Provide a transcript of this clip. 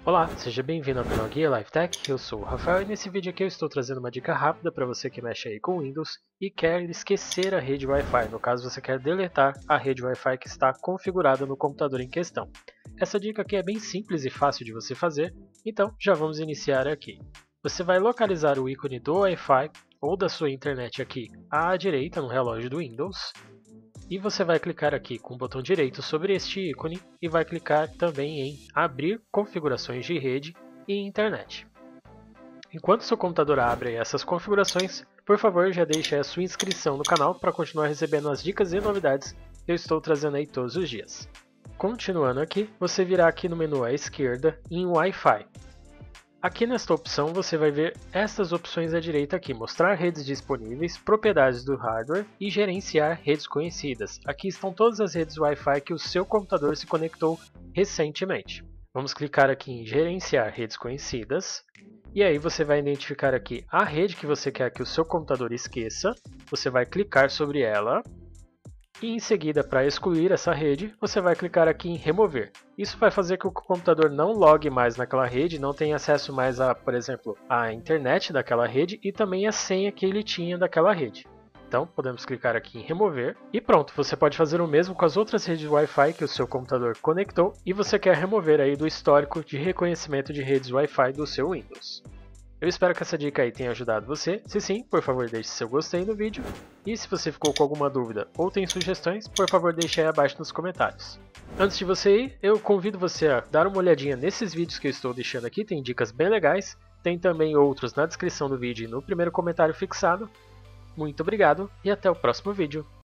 Olá, seja bem-vindo ao canal Guia LifeTech, eu sou o Rafael e nesse vídeo aqui eu estou trazendo uma dica rápida para você que mexe aí com Windows e quer esquecer a rede Wi-Fi, no caso você quer deletar a rede Wi-Fi que está configurada no computador em questão. Essa dica aqui é bem simples e fácil de você fazer, então já vamos iniciar aqui. Você vai localizar o ícone do Wi-Fi ou da sua internet aqui à direita no relógio do Windows. E você vai clicar aqui com o botão direito sobre este ícone e vai clicar também em Abrir configurações de rede e internet. Enquanto seu computador abre essas configurações, por favor já deixe a sua inscrição no canal para continuar recebendo as dicas e novidades que eu estou trazendo aí todos os dias. Continuando aqui, você virá aqui no menu à esquerda em Wi-Fi. Aqui nesta opção você vai ver estas opções à direita aqui, mostrar redes disponíveis, propriedades do hardware e gerenciar redes conhecidas. Aqui estão todas as redes Wi-Fi que o seu computador se conectou recentemente. Vamos clicar aqui em gerenciar redes conhecidas e aí você vai identificar aqui a rede que você quer que o seu computador esqueça, você vai clicar sobre ela. E em seguida, para excluir essa rede, você vai clicar aqui em remover. Isso vai fazer com que o computador não logue mais naquela rede, não tenha acesso mais a, por exemplo, à internet daquela rede e também a senha que ele tinha daquela rede. Então, podemos clicar aqui em remover e pronto, você pode fazer o mesmo com as outras redes Wi-Fi que o seu computador conectou e você quer remover aí do histórico de reconhecimento de redes Wi-Fi do seu Windows. Eu espero que essa dica aí tenha ajudado você. Se sim, por favor deixe seu gostei no vídeo. E se você ficou com alguma dúvida ou tem sugestões, por favor deixe aí abaixo nos comentários. Antes de você ir, eu convido você a dar uma olhadinha nesses vídeos que eu estou deixando aqui, tem dicas bem legais. Tem também outros na descrição do vídeo e no primeiro comentário fixado. Muito obrigado e até o próximo vídeo.